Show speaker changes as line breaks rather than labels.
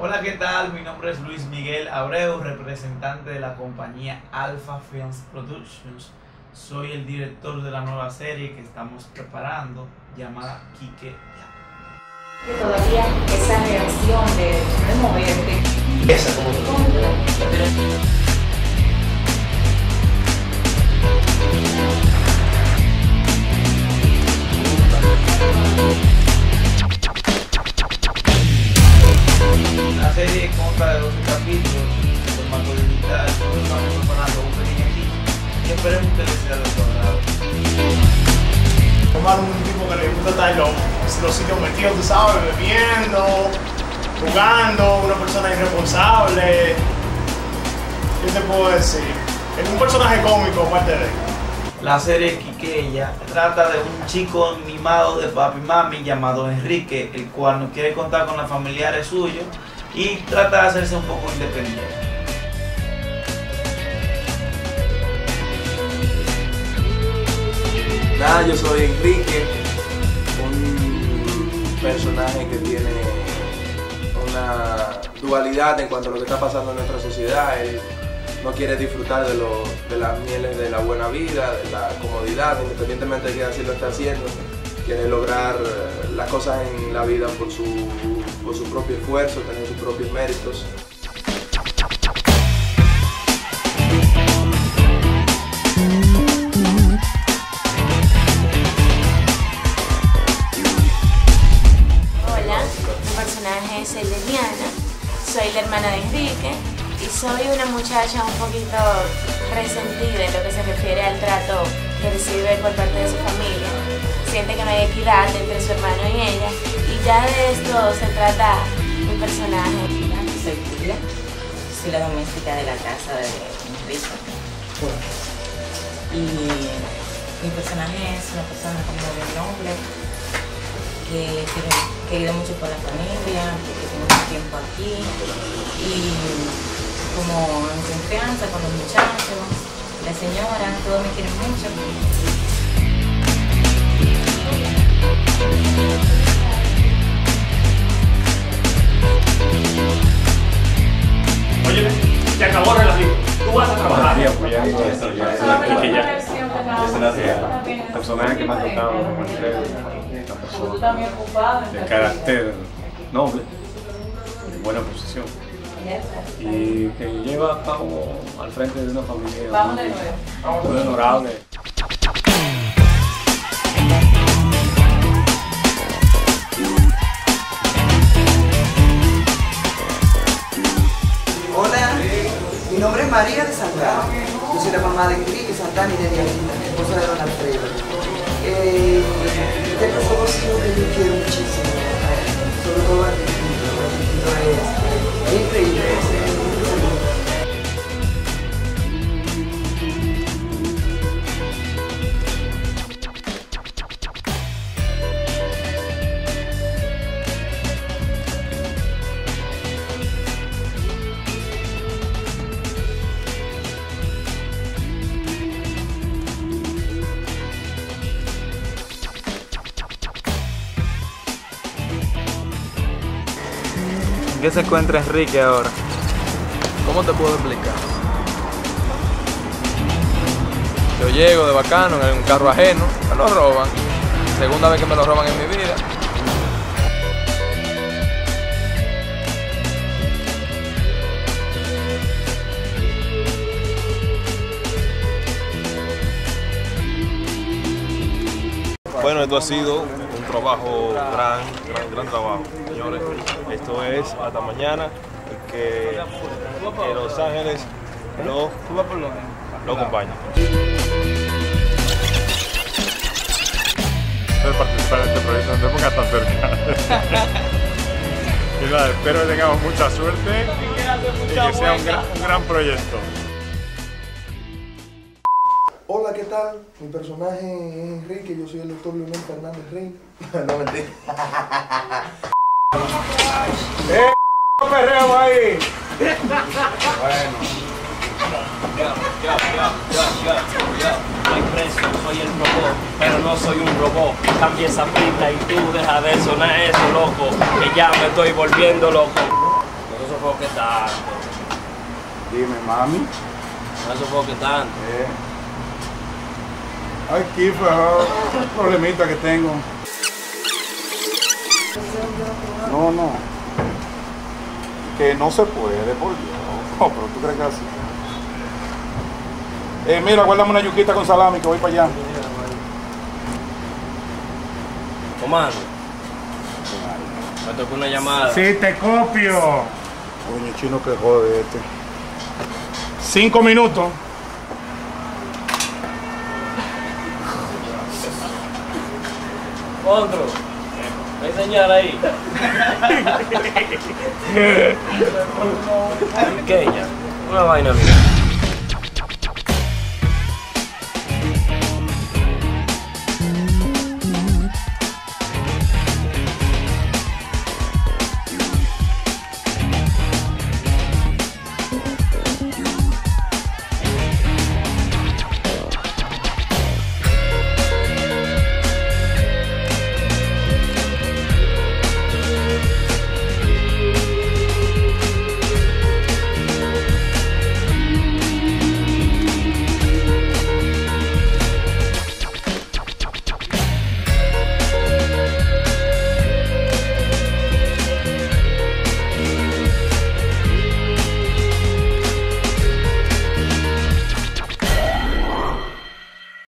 Hola, ¿qué tal? Mi nombre es Luis Miguel Abreu, representante de la compañía Alpha Films Productions. Soy el director de la nueva serie que estamos preparando, llamada Quique Ya.
Que todavía esa reacción de moverte.
Esa como la serie consta de 12 capítulos, en formato digital. Nosotros estamos preparando un pequeño equipo y esperemos que les sea de su agrado.
Tomaron un tipo que le gusta estar en los sitios metidos, tú sabes, bebiendo, jugando, una persona irresponsable. ¿Qué te puedo decir? Es un personaje cómico aparte de él.
La serie Quique Ya trata de un chico mimado de papi y mami llamado Enrique, el cual no quiere contar con los familiares suyos y trata de hacerse un poco independiente.
Nada, yo soy Enrique, un personaje que tiene una dualidad en cuanto a lo que está pasando en nuestra sociedad. Él no quiere disfrutar de las mieles de la buena vida, de la comodidad, independientemente de que así lo está haciendo. Quiere lograr las cosas en la vida por su propio esfuerzo, tener sus propios méritos.
Hola, mi personaje es Eleniana, soy la hermana de Enrique y soy una muchacha un poquito resentida en lo que se refiere al trato que recibe por parte de su familia. Siente que no hay equidad entre su hermano y ella, y ya de esto se trata mi personaje.
Soy Julia, soy la doméstica de la casa de Enrique. Y mi personaje es una persona como muy noble, que querido mucho por la familia, que tiene mucho tiempo aquí, y como en confianza con los muchachos, la señora, todos me quieren mucho.
Oye, se acabó el relativo. Tú vas a trabajar.
El personaje que me ha tocado como una persona de carácter noble, de buena posición y que lleva a cabo al frente de una familia muy honorable.
Hola, mi nombre es María de Santana. Yo soy la mamá de Enrique Santana y de Dianita, esposa de Don Alfredo. Tengo dos hijos que yo quiero muchísimo, sobre todo a Enriquito. Es increíble, es
¿Qué se encuentra Enrique ahora? ¿Cómo te puedo explicar? Yo llego de bacano en un carro ajeno, me lo roban. Segunda vez que me lo roban en mi vida.
Bueno, esto ha sido un trabajo, gran trabajo, señores. Esto es hasta mañana, que Los Ángeles lo acompaña.
De participar en este proyecto, no te pongas tan cerca. Y nada, espero que tengamos mucha suerte y que sea un gran proyecto.
Hola, ¿qué tal? Mi personaje es Enrique, yo soy el doctor Leonel Fernández Reina. No, mentira.
¡Perreo ahí!
Bueno.
No hay precio, soy el robot, pero no soy un robot. Cambia esa pista y tú deja de sonar eso, loco, que ya me estoy volviendo loco. sofoque tanto.
Dime, mami.
No sofoque tanto.
Ay, Kiffer, un problemita que tengo. No. Que no se puede, por Dios. No, pero tú crees que así. Mira, guárdame una yuquita con salami que voy para allá.
Comando. Me tocó una llamada.
Sí, te copio. Coño, chino, que jode este. 5 minutos.
Otro. ¿Me señal ahí? Pequeña. Una vaina mía.